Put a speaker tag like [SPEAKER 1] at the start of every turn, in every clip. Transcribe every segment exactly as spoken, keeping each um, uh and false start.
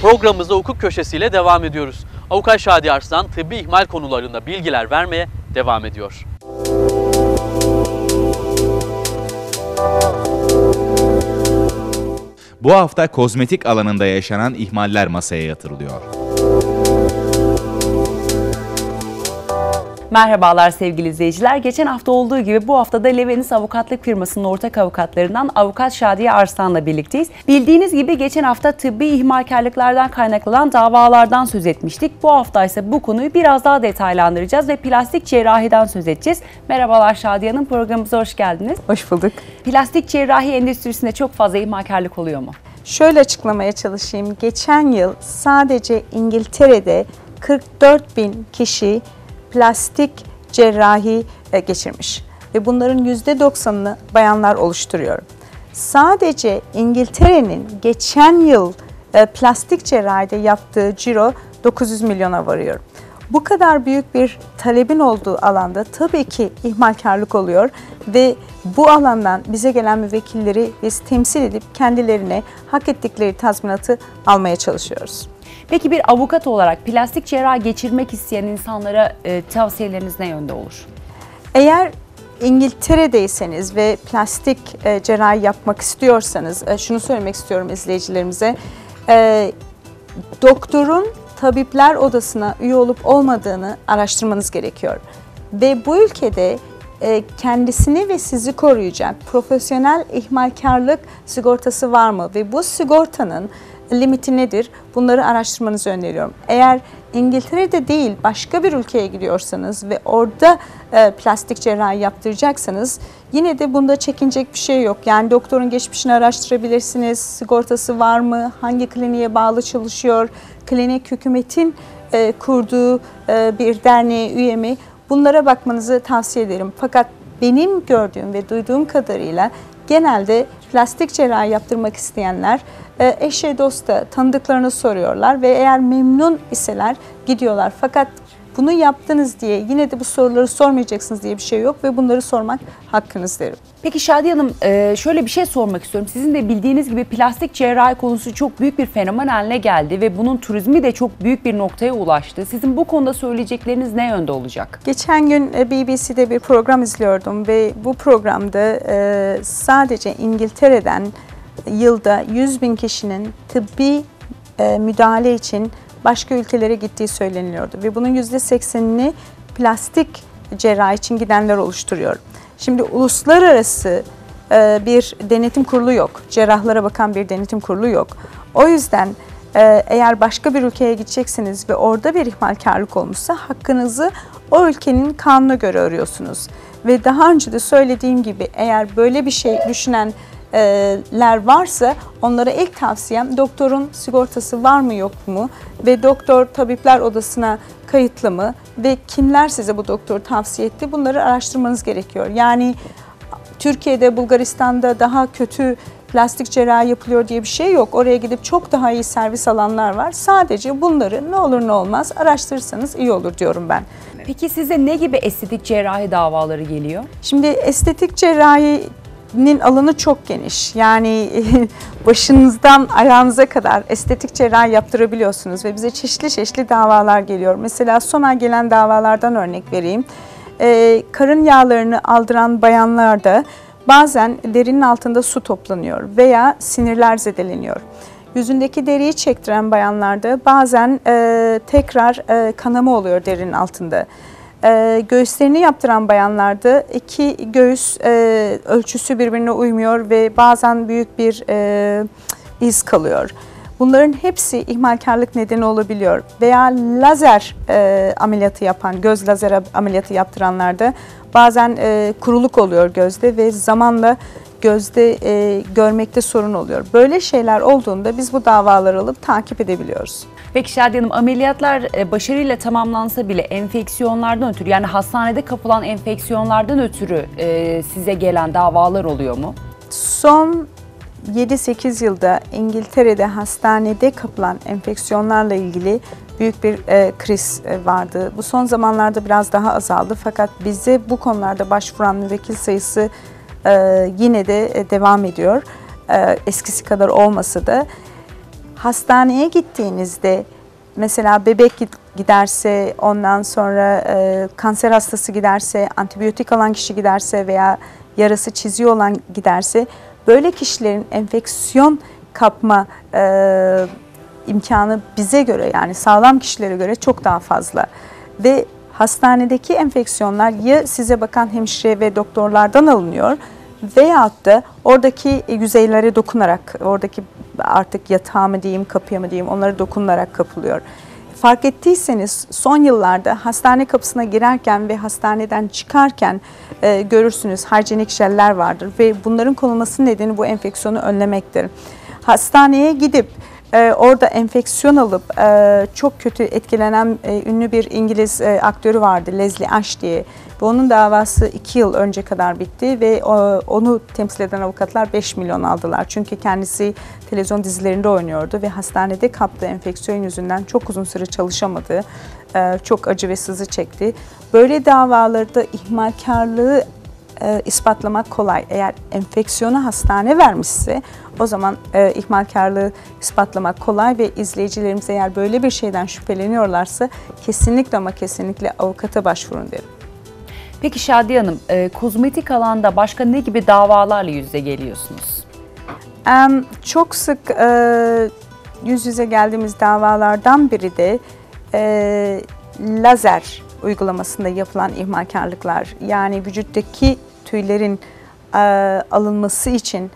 [SPEAKER 1] Programımıza hukuk köşesiyle devam ediyoruz. Avukat Şadiye Arslan tıbbi ihmal konularında bilgiler vermeye devam ediyor.
[SPEAKER 2] Bu hafta kozmetik alanında yaşanan ihmaller masaya yatırılıyor.
[SPEAKER 3] Merhabalar sevgili izleyiciler. Geçen hafta olduğu gibi bu hafta da Levenis Avukatlık firmasının ortak avukatlarından Avukat Şadiye Arslan'la birlikteyiz. Bildiğiniz gibi geçen hafta tıbbi ihmalkarlıklardan kaynaklanan davalardan söz etmiştik. Bu hafta ise bu konuyu biraz daha detaylandıracağız ve plastik cerrahiden söz edeceğiz. Merhabalar Şadiye Hanım, programımıza hoş geldiniz.
[SPEAKER 4] Hoş bulduk.
[SPEAKER 3] Plastik cerrahi endüstrisinde çok fazla ihmalkarlık oluyor mu?
[SPEAKER 4] Şöyle açıklamaya çalışayım. Geçen yıl sadece İngiltere'de kırk dört bin kişi plastik cerrahi geçirmiş ve bunların yüzde doksanını bayanlar oluşturuyor. Sadece İngiltere'nin geçen yıl plastik cerrahide yaptığı ciro dokuz yüz milyona varıyor. Bu kadar büyük bir talebin olduğu alanda tabii ki ihmalkarlık oluyor ve bu alandan bize gelen müvekkilleri biz temsil edip kendilerine hak ettikleri tazminatı almaya çalışıyoruz.
[SPEAKER 3] Peki bir avukat olarak plastik cerrahi geçirmek isteyen insanlara e, tavsiyeleriniz ne yönde olur?
[SPEAKER 4] Eğer İngiltere'deyseniz ve plastik e, cerrahi yapmak istiyorsanız, e, şunu söylemek istiyorum izleyicilerimize, e, doktorun tabipler odasına üye olup olmadığını araştırmanız gerekiyor. Ve bu ülkede e, kendisini ve sizi koruyacak profesyonel ihmalkarlık sigortası var mı? Ve bu sigortanın limiti nedir? Bunları araştırmanızı öneriyorum. Eğer İngiltere'de değil başka bir ülkeye gidiyorsanız ve orada e, plastik cerrahi yaptıracaksanız yine de bunda çekinecek bir şey yok. Yani doktorun geçmişini araştırabilirsiniz. Sigortası var mı? Hangi kliniğe bağlı çalışıyor? Klinik hükümetin e, kurduğu e, bir derneğe üye mi? Bunlara bakmanızı tavsiye ederim. Fakat benim gördüğüm ve duyduğum kadarıyla genelde plastik cerrahi yaptırmak isteyenler eşe dosta tanıdıklarını soruyorlar ve eğer memnun iseler gidiyorlar. Fakat bunu yaptınız diye yine de bu soruları sormayacaksınız diye bir şey yok ve bunları sormak hakkınız derim.
[SPEAKER 3] Peki Şadiye Hanım, şöyle bir şey sormak istiyorum. Sizin de bildiğiniz gibi plastik cerrahi konusu çok büyük bir fenomen haline geldi ve bunun turizmi de çok büyük bir noktaya ulaştı. Sizin bu konuda söyleyecekleriniz ne yönde olacak?
[SPEAKER 4] Geçen gün B B C'de bir program izliyordum ve bu programda sadece İngiltere'den yılda yüz bin kişinin tıbbi müdahale için başka ülkelere gittiği söyleniliyordu ve bunun yüzde seksenini plastik cerrahi için gidenler oluşturuyor. Şimdi uluslararası bir denetim kurulu yok, cerrahlara bakan bir denetim kurulu yok. O yüzden eğer başka bir ülkeye gideceksiniz ve orada bir ihmalkarlık olmuşsa hakkınızı o ülkenin kanuna göre arıyorsunuz. Ve daha önce de söylediğim gibi eğer böyle bir şey düşünen ler varsa onlara ilk tavsiyem doktorun sigortası var mı yok mu ve doktor tabipler odasına kayıtlı mı ve kimler size bu doktoru tavsiye etti, bunları araştırmanız gerekiyor. Yani Türkiye'de, Bulgaristan'da daha kötü plastik cerrahi yapılıyor diye bir şey yok. Oraya gidip çok daha iyi servis alanlar var. Sadece bunları ne olur ne olmaz araştırırsanız iyi olur diyorum ben.
[SPEAKER 3] Peki size ne gibi estetik cerrahi davaları geliyor?
[SPEAKER 4] Şimdi estetik cerrahi nin alanı çok geniş. Yani başınızdan ayağınıza kadar estetik cerrahi yaptırabiliyorsunuz ve bize çeşitli çeşitli davalar geliyor. Mesela son ay gelen davalardan örnek vereyim. Ee, karın yağlarını aldıran bayanlarda bazen derinin altında su toplanıyor veya sinirler zedeleniyor. Yüzündeki deriyi çektiren bayanlarda bazen e, tekrar e, kanama oluyor derinin altında. Ee, göğüslerini yaptıran bayanlarda iki göğüs e, ölçüsü birbirine uymuyor ve bazen büyük bir e, iz kalıyor. Bunların hepsi ihmalkarlık nedeni olabiliyor. Veya lazer e, ameliyatı yapan, göz lazer ameliyatı yaptıranlarda bazen e, kuruluk oluyor gözde ve zamanla gözde e, görmekte sorun oluyor. Böyle şeyler olduğunda biz bu davaları alıp takip edebiliyoruz.
[SPEAKER 3] Peki Şadiye Hanım, ameliyatlar başarıyla tamamlansa bile enfeksiyonlardan ötürü, yani hastanede kapılan enfeksiyonlardan ötürü e, size gelen davalar oluyor mu?
[SPEAKER 4] Son yedi sekiz yılda İngiltere'de hastanede kapılan enfeksiyonlarla ilgili büyük bir e, kriz e, vardı. Bu son zamanlarda biraz daha azaldı fakat bize bu konularda başvuran müvekkil sayısı e, yine de e, devam ediyor. E, eskisi kadar olmasa da. hastaneye gittiğinizde mesela bebek giderse, ondan sonra e, kanser hastası giderse, antibiyotik alan kişi giderse veya yarası çiziyor olan giderse, böyle kişilerin enfeksiyon kapma e, imkanı bize göre, yani sağlam kişilere göre çok daha fazla. Ve hastanedeki enfeksiyonlar ya size bakan hemşire ve doktorlardan alınıyor veyahut da oradaki yüzeylere dokunarak, oradaki artık yatağa mı diyeyim, kapıya mı diyeyim, onlara dokunarak kapılıyor. Fark ettiyseniz son yıllarda hastane kapısına girerken ve hastaneden çıkarken e, görürsünüz hijyenik jeller vardır ve bunların konulması nedeni bu enfeksiyonu önlemektir. Hastaneye gidip e, orada enfeksiyon alıp e, çok kötü etkilenen e, ünlü bir İngiliz e, aktörü vardı, Leslie Ash diye. Ve onun davası iki yıl önce kadar bitti ve o, onu temsil eden avukatlar beş milyon aldılar. Çünkü kendisi televizyon dizilerinde oynuyordu ve hastanede kaptığı enfeksiyon yüzünden çok uzun süre çalışamadı. E, çok acı ve sızı çekti. Böyle davalarda ihmalkarlığı e, ispatlamak kolay. Eğer enfeksiyonu hastane vermişse o zaman e, ihmalkarlığı ispatlamak kolay ve izleyicilerimiz eğer böyle bir şeyden şüpheleniyorlarsa kesinlikle ama kesinlikle avukata başvurun derim.
[SPEAKER 3] Peki Şadiye Hanım, e, kozmetik alanda başka ne gibi davalarla yüz yüze geliyorsunuz?
[SPEAKER 4] Um, çok sık e, yüz yüze geldiğimiz davalardan biri de e, lazer uygulamasında yapılan ihmalkarlıklar. Yani vücuttaki tüylerin e, alınması için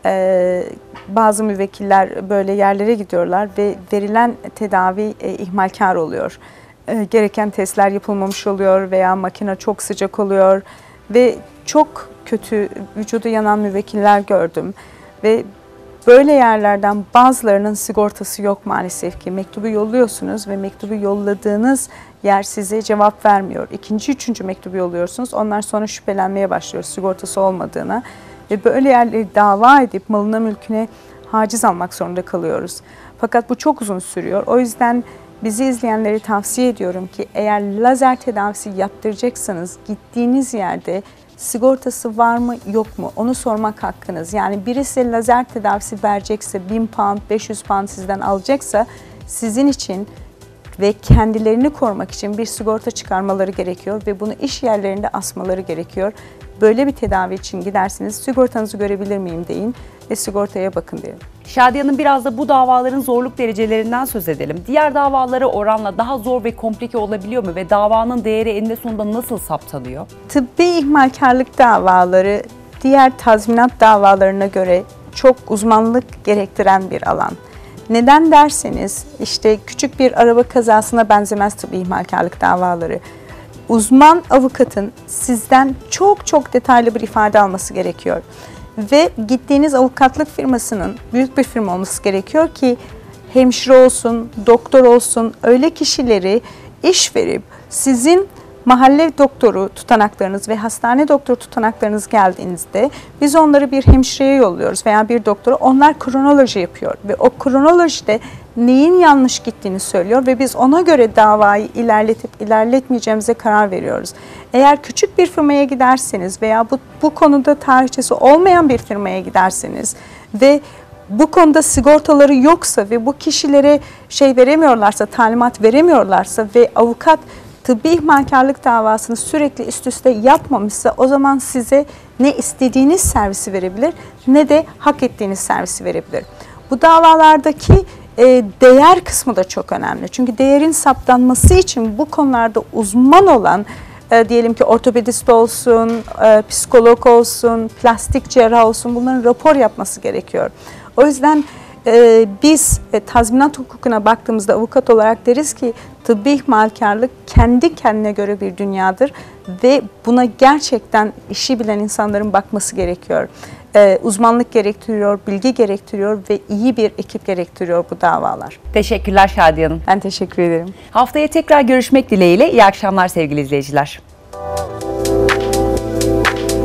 [SPEAKER 4] e, bazı müvekkiller böyle yerlere gidiyorlar ve verilen tedavi e, ihmalkar oluyor. E, gereken testler yapılmamış oluyor veya makine çok sıcak oluyor ve çok kötü vücudu yanan müvekkiller gördüm. Ve böyle yerlerden bazılarının sigortası yok maalesef ki. Mektubu yolluyorsunuz ve mektubu yolladığınız yer size cevap vermiyor. İkinci, üçüncü mektubu yolluyorsunuz. Onlar sonra şüphelenmeye başlıyor sigortası olmadığına. Ve böyle yerleri dava edip malına mülküne haciz almak zorunda kalıyoruz. Fakat bu çok uzun sürüyor. O yüzden bizi izleyenleri tavsiye ediyorum ki eğer lazer tedavisi yaptıracaksanız gittiğiniz yerde sigortası var mı yok mu onu sormak hakkınız. Yani birisi lazer tedavisi verecekse bin pound, beş yüz pound sizden alacaksa sizin için ve kendilerini korumak için bir sigorta çıkarmaları gerekiyor ve bunu iş yerlerinde asmaları gerekiyor. Böyle bir tedavi için gidersiniz, sigortanızı görebilir miyim deyin ve sigortaya bakın deyin.
[SPEAKER 3] Şadiye Hanım, biraz da bu davaların zorluk derecelerinden söz edelim. Diğer davalara oranla daha zor ve komplike olabiliyor mu ve davanın değeri eninde sonunda nasıl saptanıyor?
[SPEAKER 4] Tıbbi ihmalkarlık davaları diğer tazminat davalarına göre çok uzmanlık gerektiren bir alan. Neden derseniz işte küçük bir araba kazasına benzemez tıbbi ihmalkarlık davaları. Uzman avukatın sizden çok çok detaylı bir ifade alması gerekiyor. Ve gittiğiniz avukatlık firmasının büyük bir firma olması gerekiyor ki hemşire olsun, doktor olsun öyle kişileri iş verip sizin mahalle doktoru tutanaklarınız ve hastane doktoru tutanaklarınız geldiğinizde biz onları bir hemşireye yolluyoruz veya bir doktora. Onlar kronoloji yapıyor ve o kronolojide neyin yanlış gittiğini söylüyor ve biz ona göre davayı ilerletip ilerletmeyeceğimize karar veriyoruz. Eğer küçük bir firmaya giderseniz veya bu, bu konuda tarihçesi olmayan bir firmaya giderseniz ve bu konuda sigortaları yoksa ve bu kişilere şey veremiyorlarsa, talimat veremiyorlarsa ve avukat tıbbi ihmalkarlık davasını sürekli üst üste yapmamışsa o zaman size ne istediğiniz servisi verebilir ne de hak ettiğiniz servisi verebilir. Bu davalardaki e, değer kısmı da çok önemli. Çünkü değerin saptanması için bu konularda uzman olan e, diyelim ki ortopedist olsun, e, psikolog olsun, plastik cerrah olsun bunların rapor yapması gerekiyor. O yüzden Ee, biz e, tazminat hukukuna baktığımızda avukat olarak deriz ki tıbbi ihmalkarlık kendi kendine göre bir dünyadır ve buna gerçekten işi bilen insanların bakması gerekiyor. Ee, uzmanlık gerektiriyor, bilgi gerektiriyor ve iyi bir ekip gerektiriyor bu davalar.
[SPEAKER 3] Teşekkürler Şadiye Hanım.
[SPEAKER 4] Ben teşekkür ederim.
[SPEAKER 3] Haftaya tekrar görüşmek dileğiyle. İyi akşamlar sevgili izleyiciler.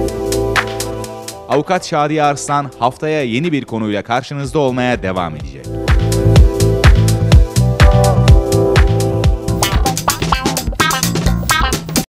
[SPEAKER 2] Avukat Şadiye Arslan haftaya yeni bir konuyla karşınızda olmaya devam edecek.